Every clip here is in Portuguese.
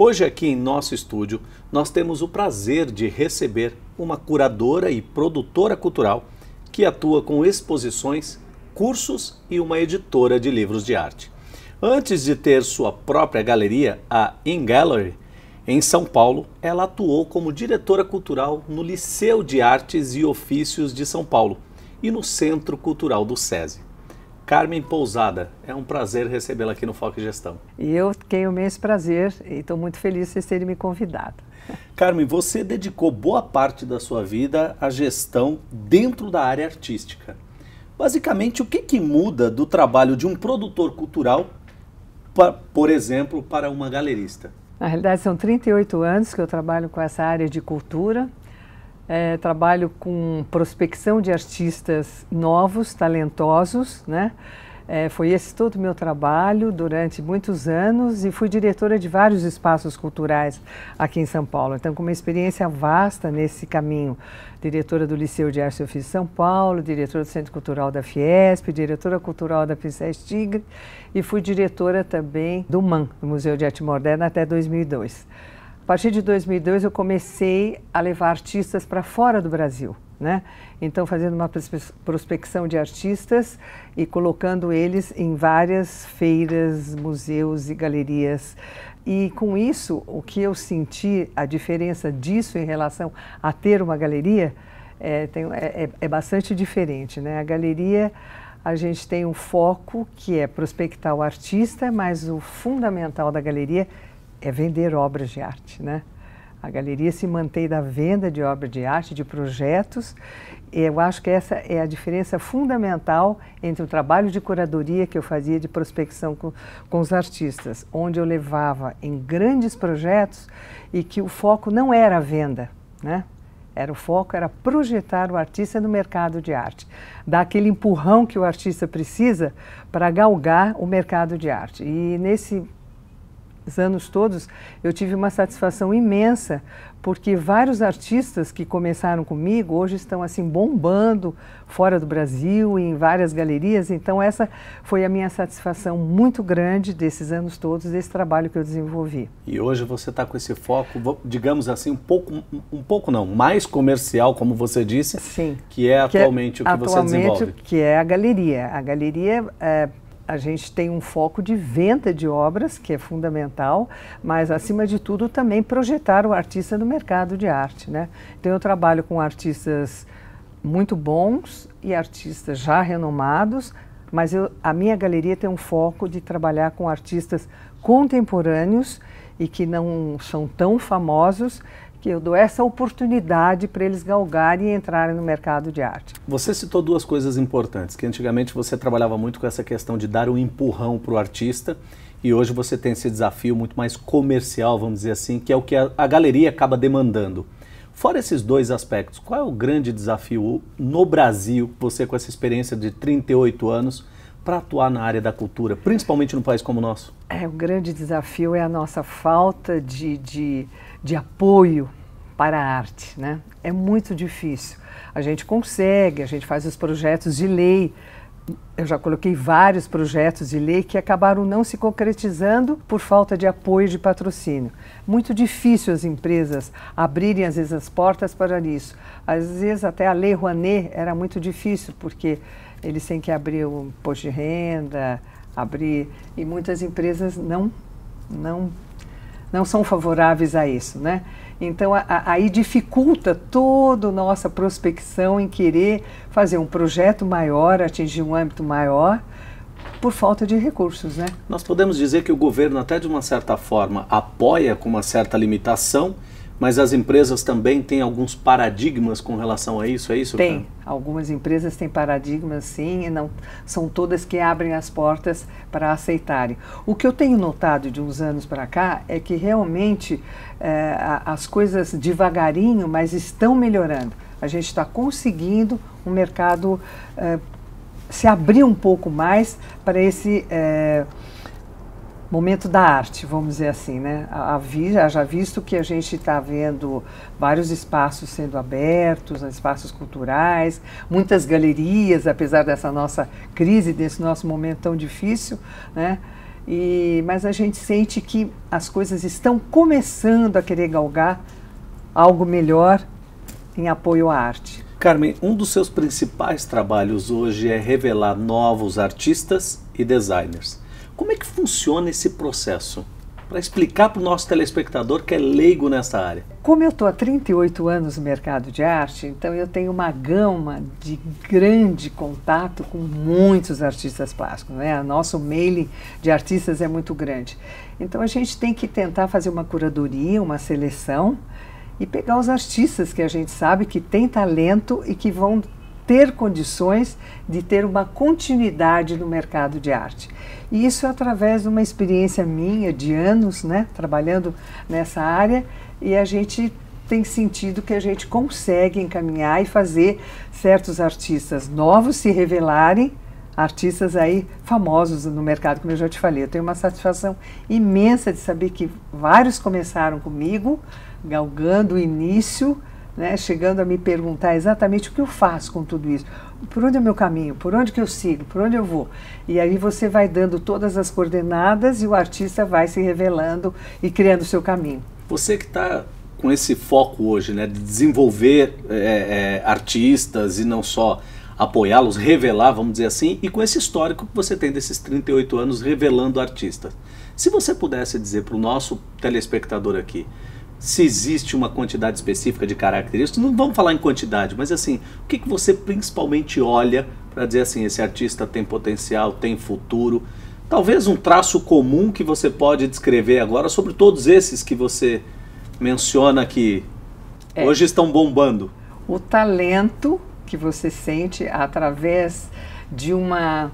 Hoje aqui em nosso estúdio nós temos o prazer de receber uma curadora e produtora cultural que atua com exposições, cursos e uma editora de livros de arte. Antes de ter sua própria galeria, a InGallery, em São Paulo, ela atuou como diretora cultural no Liceu de Artes e Ofícios de São Paulo e no Centro Cultural do SESI. Carmen Pousada, é um prazer recebê-la aqui no Foco em Gestão. E eu tenho o mesmo prazer e estou muito feliz de vocês terem me convidado. Carmen, você dedicou boa parte da sua vida à gestão dentro da área artística. Basicamente, o que muda do trabalho de um produtor cultural, por exemplo, para uma galerista? Na realidade, são 38 anos que eu trabalho com essa área de cultura. Trabalho com prospecção de artistas novos, talentosos, né? Foi esse todo o meu trabalho durante muitos anos e fui diretora de vários espaços culturais aqui em São Paulo. Então, com uma experiência vasta nesse caminho. Diretora do Liceu de Artes e Ofícios de São Paulo, diretora do Centro Cultural da Fiesp, diretora cultural da Princesa Tigre e fui diretora também do MAM, do Museu de Arte Moderna, até 2002. A partir de 2002 eu comecei a levar artistas para fora do Brasil, né? Então fazendo uma prospecção de artistas e colocando eles em várias feiras, museus e galerias. E com isso, o que eu senti, a diferença disso em relação a ter uma galeria, é bastante diferente, né? A galeria, a gente tem um foco que é prospectar o artista, mas o fundamental da galeria é vender obras de arte, né? A galeria se mantém da venda de obras de arte, de projetos. Eu acho que essa é a diferença fundamental entre o trabalho de curadoria que eu fazia de prospecção com os artistas, onde eu levava em grandes projetos e que o foco não era a venda, né? O foco era projetar o artista no mercado de arte, dar aquele empurrão que o artista precisa para galgar o mercado de arte. E nesses anos todos eu tive uma satisfação imensa porque vários artistas que começaram comigo hoje estão assim bombando fora do Brasil em várias galerias. Então essa foi a minha satisfação muito grande desses anos todos, desse trabalho que eu desenvolvi. E hoje você está com esse foco, digamos assim, mais comercial, como você disse. Sim, que é atualmente o que você desenvolve. Que é a galeria. A galeria a gente tem um foco de venda de obras, que é fundamental, mas, acima de tudo, também projetar o artista no mercado de arte, né? Então, eu trabalho com artistas muito bons e artistas já renomados, mas a minha galeria tem um foco de trabalhar com artistas contemporâneos e que não são tão famosos, que eu dou essa oportunidade para eles galgarem e entrarem no mercado de arte. Você citou duas coisas importantes, que antigamente você trabalhava muito com essa questão de dar um empurrão para o artista e hoje você tem esse desafio muito mais comercial, vamos dizer assim, que é o que a galeria acaba demandando. Fora esses dois aspectos, qual é o grande desafio no Brasil, você com essa experiência de 38 anos, para atuar na área da cultura, principalmente num país como o nosso? O grande desafio é a nossa falta de apoio para a arte, né? É muito difícil. A gente consegue, a gente faz os projetos de lei. Eu já coloquei vários projetos de lei que acabaram não se concretizando por falta de apoio de patrocínio. Muito difícil as empresas abrirem, às vezes, as portas para isso. Às vezes, até a Lei Rouanet era muito difícil, porque eles têm que abrir o imposto de renda, e muitas empresas não são favoráveis a isso, né? Então, aí dificulta toda a nossa prospecção em querer fazer um projeto maior, atingir um âmbito maior, por falta de recursos, né? Nós podemos dizer que o governo, até de uma certa forma, apoia com uma certa limitação, mas as empresas também têm alguns paradigmas com relação a isso, é isso? Tem. Algumas empresas têm paradigmas, sim, e não são todas que abrem as portas para aceitarem. O que eu tenho notado de uns anos para cá é que realmente as coisas devagarinho, mas estão melhorando. A gente está conseguindo um mercado se abrir um pouco mais para esse momento da arte, vamos dizer assim, né? Já visto que a gente está vendo vários espaços sendo abertos, espaços culturais, muitas galerias, apesar dessa nossa crise, desse nosso momento tão difícil, né? Mas a gente sente que as coisas estão começando a querer galgar algo melhor em apoio à arte. Carmen, um dos seus principais trabalhos hoje é revelar novos artistas e designers. Como é que funciona esse processo? Para explicar para o nosso telespectador que é leigo nessa área. Como eu estou há 38 anos no mercado de arte, então eu tenho uma gama de grande contato com muitos artistas plásticos, né? Nosso mailing de artistas é muito grande. Então a gente tem que tentar fazer uma curadoria, uma seleção e pegar os artistas que a gente sabe que têm talento e que vão ter condições de ter uma continuidade no mercado de arte. E isso é através de uma experiência minha de anos, né, trabalhando nessa área, e a gente tem sentido que a gente consegue encaminhar e fazer certos artistas novos se revelarem, artistas aí famosos no mercado, como eu já te falei. Eu tenho uma satisfação imensa de saber que vários começaram comigo, galgando o início, né, chegando a me perguntar exatamente o que eu faço com tudo isso, por onde é o meu caminho, por onde que eu sigo, por onde eu vou. E aí você vai dando todas as coordenadas e o artista vai se revelando e criando o seu caminho. Você que está com esse foco hoje, né, de desenvolver artistas e não só apoiá-los, revelar, vamos dizer assim, e com esse histórico que você tem desses 38 anos revelando artistas. Se você pudesse dizer para o nosso telespectador aqui, se existe uma quantidade específica de características, não vamos falar em quantidade, mas assim, o que você principalmente olha para dizer assim, esse artista tem potencial, tem futuro? Talvez um traço comum que você pode descrever agora sobre todos esses que você menciona que hoje estão bombando. O talento que você sente através de uma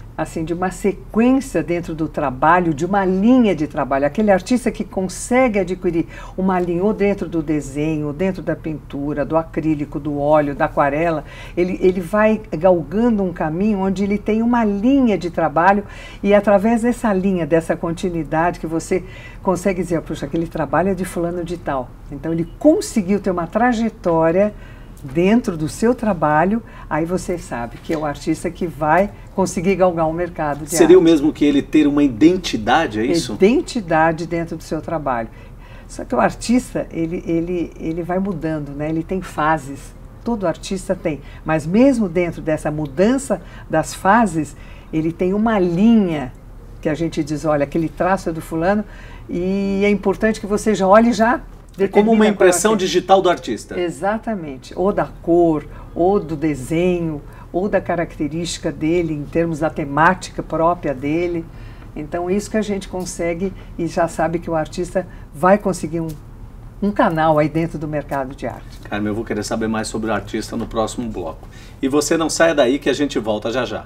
sequência dentro do trabalho, de uma linha de trabalho. Aquele artista que consegue adquirir uma linha ou dentro do desenho, ou dentro da pintura, do acrílico, do óleo, da aquarela, ele vai galgando um caminho onde ele tem uma linha de trabalho e através dessa linha, dessa continuidade que você consegue dizer, puxa, aquele trabalho é de fulano de tal. Então ele conseguiu ter uma trajetória dentro do seu trabalho, aí você sabe que é o artista que vai conseguir galgar um mercado de arte. Seria o mesmo que ele ter uma identidade, é isso? Identidade dentro do seu trabalho. Só que o artista, ele vai mudando, né? Ele tem fases, todo artista tem, mas mesmo dentro dessa mudança das fases, ele tem uma linha que a gente diz, olha, aquele traço é do fulano, e é importante que você já olhe já. É como uma impressão digital do artista. Exatamente. Ou da cor, ou do desenho, ou da característica dele, em termos da temática própria dele. Então, isso que a gente consegue e já sabe que o artista vai conseguir um canal aí dentro do mercado de arte. Carmen, eu vou querer saber mais sobre o artista no próximo bloco. E você não saia daí que a gente volta já já.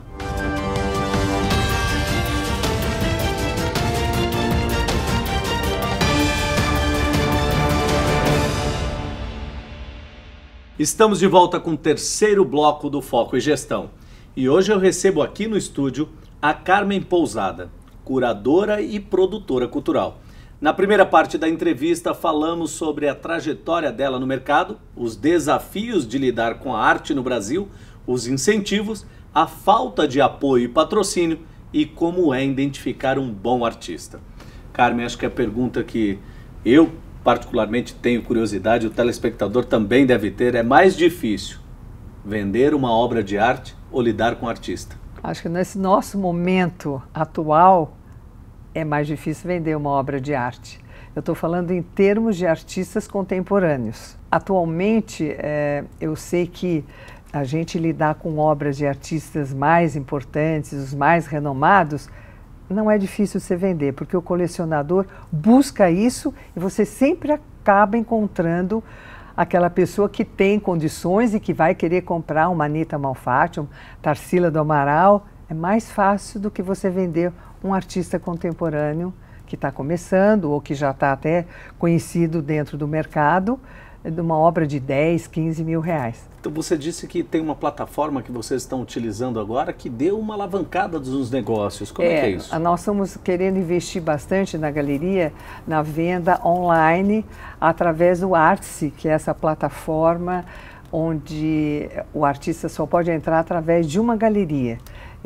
Estamos de volta com o terceiro bloco do Foco e Gestão. E hoje eu recebo aqui no estúdio a Carmen Pousada, curadora e produtora cultural. Na primeira parte da entrevista falamos sobre a trajetória dela no mercado, os desafios de lidar com a arte no Brasil, os incentivos, a falta de apoio e patrocínio e como é identificar um bom artista. Carmen, acho que a pergunta que eu particularmente tenho curiosidade, o telespectador também deve ter, é mais difícil vender uma obra de arte ou lidar com o artista? Acho que nesse nosso momento atual é mais difícil vender uma obra de arte. Eu estou falando em termos de artistas contemporâneos. Atualmente, eu sei que a gente lidar com obras de artistas mais importantes, os mais renomados, não é difícil você vender, porque o colecionador busca isso e você sempre acaba encontrando aquela pessoa que tem condições e que vai querer comprar uma Anita Malfatti, um Tarsila do Amaral. É mais fácil do que você vender um artista contemporâneo que está começando ou que já está até conhecido dentro do mercado, de uma obra de 10, 15 mil reais. Então você disse que tem uma plataforma que vocês estão utilizando agora que deu uma alavancada dos negócios. Como é que é isso? Nós estamos querendo investir bastante na galeria, na venda online, através do Artsy, que é essa plataforma onde o artista só pode entrar através de uma galeria.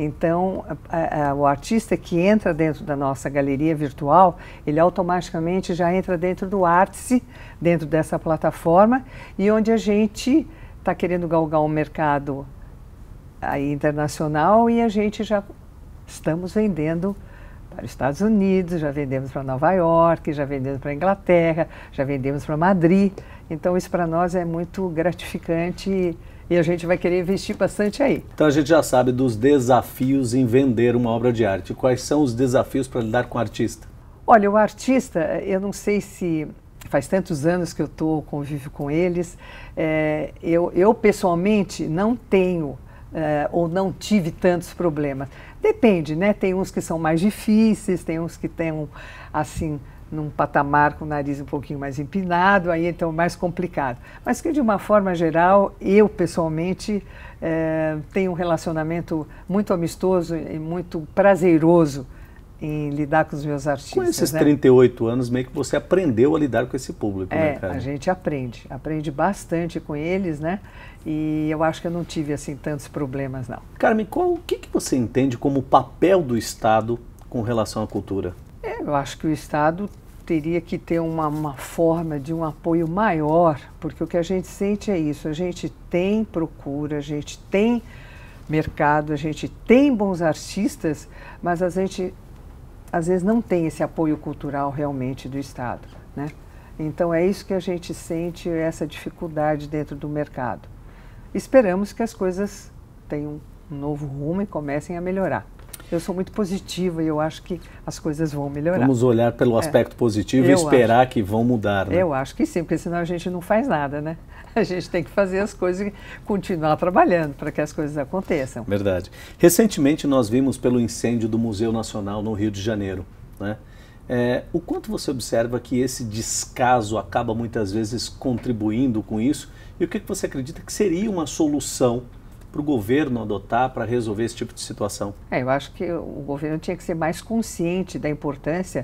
Então, o artista que entra dentro da nossa galeria virtual, ele automaticamente já entra dentro do Artse, dentro dessa plataforma, e onde a gente está querendo galgar um mercado aí internacional, e a gente já estamos vendendo para os Estados Unidos, já vendemos para Nova York, já vendemos para a Inglaterra, já vendemos para Madrid. Então isso para nós é muito gratificante e a gente vai querer investir bastante aí. Então a gente já sabe dos desafios em vender uma obra de arte. Quais são os desafios para lidar com o artista? Olha, o artista, eu não sei se faz tantos anos que eu convivo com eles, eu pessoalmente não tenho ou não tive tantos problemas. Depende, né? Tem uns que são mais difíceis, tem uns que têm, assim, num patamar com o nariz um pouquinho mais empinado, aí então mais complicado. Mas que de uma forma geral, eu pessoalmente tenho um relacionamento muito amistoso e muito prazeroso em lidar com os meus artistas. Com esses 38 anos, meio que você aprendeu a lidar com esse público, né, cara? A gente aprende bastante com eles, né? E eu acho que eu não tive, assim, tantos problemas, não. Carmen, o que você entende como o papel do Estado com relação à cultura? Eu acho que o Estado teria que ter uma forma de um apoio maior, porque o que a gente sente é isso, a gente tem procura, a gente tem mercado, a gente tem bons artistas, mas a gente às vezes não tem esse apoio cultural realmente do Estado, né? Então é isso que a gente sente, essa dificuldade dentro do mercado. Esperamos que as coisas tenham um novo rumo e comecem a melhorar. Eu sou muito positiva e eu acho que as coisas vão melhorar. Vamos olhar pelo aspecto positivo e esperar que vão mudar, né? Eu acho que sim, porque senão a gente não faz nada, né? A gente tem que fazer as coisas e continuar trabalhando para que as coisas aconteçam. Verdade. Recentemente nós vimos pelo incêndio do Museu Nacional no Rio de Janeiro, né? O quanto você observa que esse descaso acaba muitas vezes contribuindo com isso e o que você acredita que seria uma solução para o governo adotar para resolver esse tipo de situação? Eu acho que o governo tinha que ser mais consciente da importância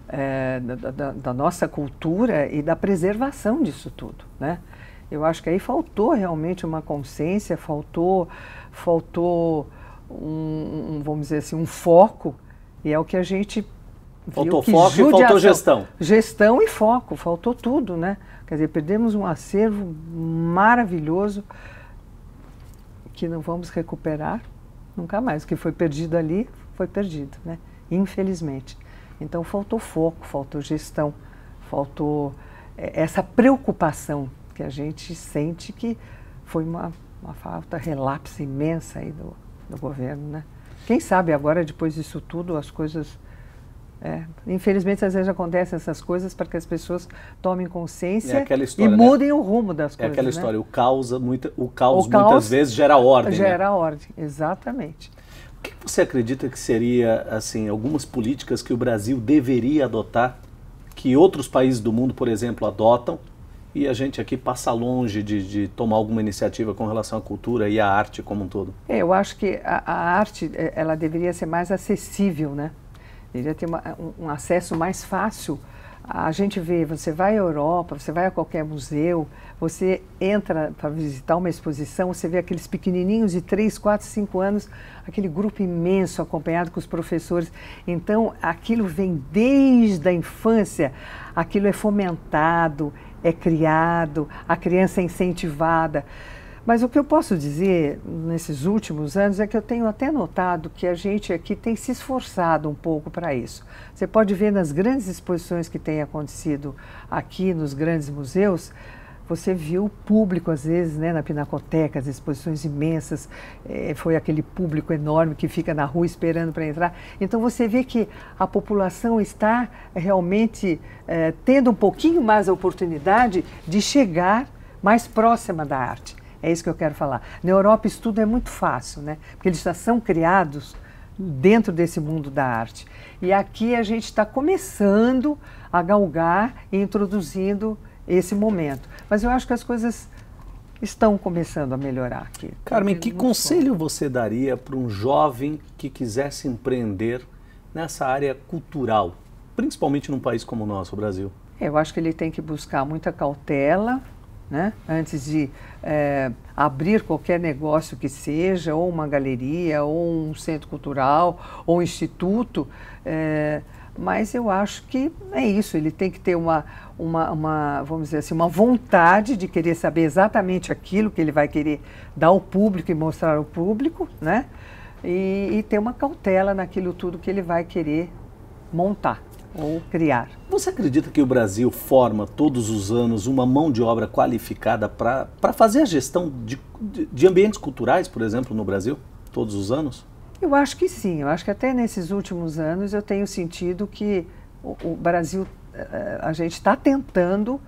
da nossa cultura e da preservação disso tudo, né? Eu acho que aí faltou realmente uma consciência, faltou vamos dizer assim, um foco, e é o que a gente faltou foco e faltou gestão. Gestão e foco, faltou tudo, né? Quer dizer, perdemos um acervo maravilhoso que não vamos recuperar nunca mais. O que foi perdido ali, foi perdido, né? Infelizmente. Então faltou foco, faltou gestão, faltou essa preocupação que a gente sente que foi uma falta, relapse imensa aí do governo, né? Quem sabe agora, depois disso tudo, as coisas... infelizmente, às vezes acontecem essas coisas para que as pessoas tomem consciência história, e mudem, né, o rumo das coisas. É aquela história, né? O caos caos muitas vezes gera ordem. Gera ordem, exatamente. O que você acredita que seria, assim, algumas políticas que o Brasil deveria adotar, que outros países do mundo, por exemplo, adotam, e a gente aqui passa longe de tomar alguma iniciativa com relação à cultura e à arte como um todo? Eu acho que a arte, ela deveria ser mais acessível, né? Deveria ter um acesso mais fácil. A gente vê, você vai à Europa, você vai a qualquer museu, você entra para visitar uma exposição, você vê aqueles pequenininhos de 3, 4, 5 anos, aquele grupo imenso acompanhado com os professores. Então, aquilo vem desde a infância, aquilo é fomentado, é criado, a criança é incentivada. Mas o que eu posso dizer nesses últimos anos é que eu tenho até notado que a gente aqui tem se esforçado um pouco para isso. Você pode ver nas grandes exposições que têm acontecido aqui nos grandes museus, você viu o público às vezes, né, na Pinacoteca, as exposições imensas, foi aquele público enorme que fica na rua esperando para entrar. Então você vê que a população está realmente tendo um pouquinho mais a oportunidade de chegar mais próxima da arte. É isso que eu quero falar. Na Europa isso tudo é muito fácil, né? Porque eles já são criados dentro desse mundo da arte. E aqui a gente está começando a galgar e introduzindo esse momento. Mas eu acho que as coisas estão começando a melhorar aqui. Carmen, que conselho você daria para um jovem que quisesse empreender nessa área cultural, principalmente num país como o nosso, o Brasil? Eu acho que ele tem que buscar muita cautela, né? Antes de abrir qualquer negócio que seja, ou uma galeria, ou um centro cultural, ou um instituto. Mas eu acho que é isso, ele tem que ter vamos dizer assim, uma vontade de querer saber exatamente aquilo que ele vai querer dar ao público e mostrar ao público, né? E ter uma cautela naquilo tudo que ele vai querer montar ou criar. Você acredita que o Brasil forma todos os anos uma mão de obra qualificada para fazer a gestão de ambientes culturais, por exemplo, no Brasil, todos os anos? Eu acho que sim, eu acho que até nesses últimos anos eu tenho sentido que o Brasil, a gente está tentando,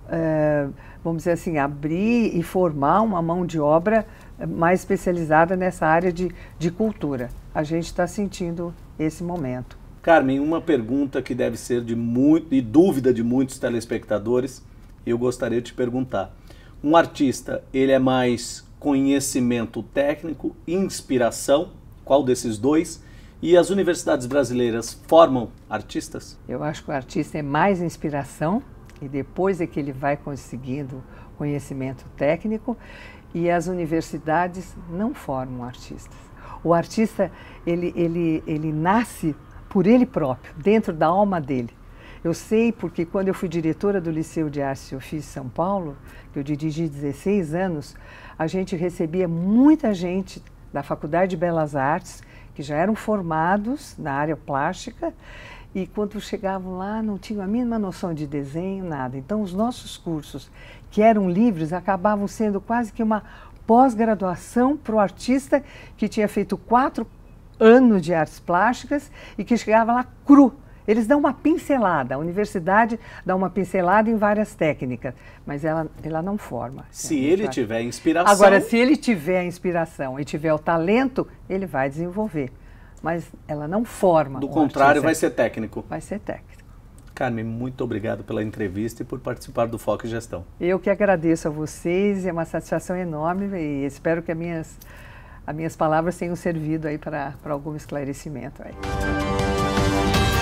vamos dizer assim, abrir e formar uma mão de obra mais especializada nessa área de cultura. A gente está sentindo esse momento. Carmen, uma pergunta que deve ser de dúvida de muitos telespectadores, eu gostaria de te perguntar. Um artista, ele é mais conhecimento técnico, inspiração? Qual desses dois? E as universidades brasileiras formam artistas? Eu acho que o artista é mais inspiração e depois é que ele vai conseguindo conhecimento técnico, e as universidades não formam artistas. O artista, ele nasce por ele próprio, dentro da alma dele. Eu sei porque quando eu fui diretora do Liceu de Artes e Ofícios de São Paulo, que eu dirigi 16 anos, a gente recebia muita gente da Faculdade de Belas Artes, que já eram formados na área plástica, e quando chegavam lá não tinham a mínima noção de desenho, nada. Então os nossos cursos, que eram livres, acabavam sendo quase que uma pós-graduação para o artista que tinha feito 4 anos de artes plásticas e que chegava lá cru. Eles dão uma pincelada, a universidade dá uma pincelada em várias técnicas, mas ela não forma. Se ele tiver inspiração... Agora, se ele tiver a inspiração e tiver o talento, ele vai desenvolver. Mas ela não forma. Do contrário, vai ser técnico. Vai ser técnico. Carmen, muito obrigado pela entrevista e por participar do Foco em Gestão. Eu que agradeço a vocês, é uma satisfação enorme e espero que as minhas palavras tenham servido aí para algum esclarecimento aí.